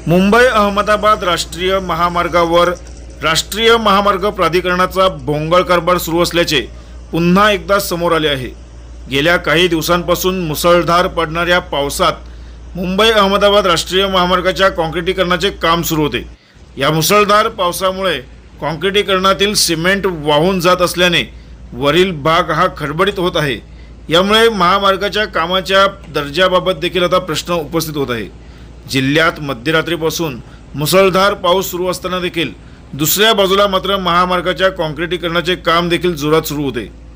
मुंबई अहमदाबाद राष्ट्रीय महामार्गावर राष्ट्रीय महामार्ग प्राधिकरणाचा भोंगळ कारभार सुरू असल्याचे पुन्हा एकदा समोर आले आहे। गेल्या काही दिवसांपासून मुसळधार पडणाऱ्या पावसात मुंबई अहमदाबाद राष्ट्रीय महामार्गाच्या काँक्रिटीकरणाचे काम सुरू होते। या मुसळधार पावसामुळे काँक्रिटीकरणातील सिमेंट वाहून जात असल्याने वरील भाग हा खडबडीत होत आहे। यामुळे महामार्गाच्या कामाच्या दर्जाबाबत देखील आता प्रश्न उपस्थित होत आहे। जिल्ह्यात मध्यरात्रीपासून मुसळधार पाऊस सुरू असताना देखील दुसऱ्या बाजूला मात्र महामार्गाच्या काँक्रिटीकरणाचे काम देखील जोरात सुरू होते।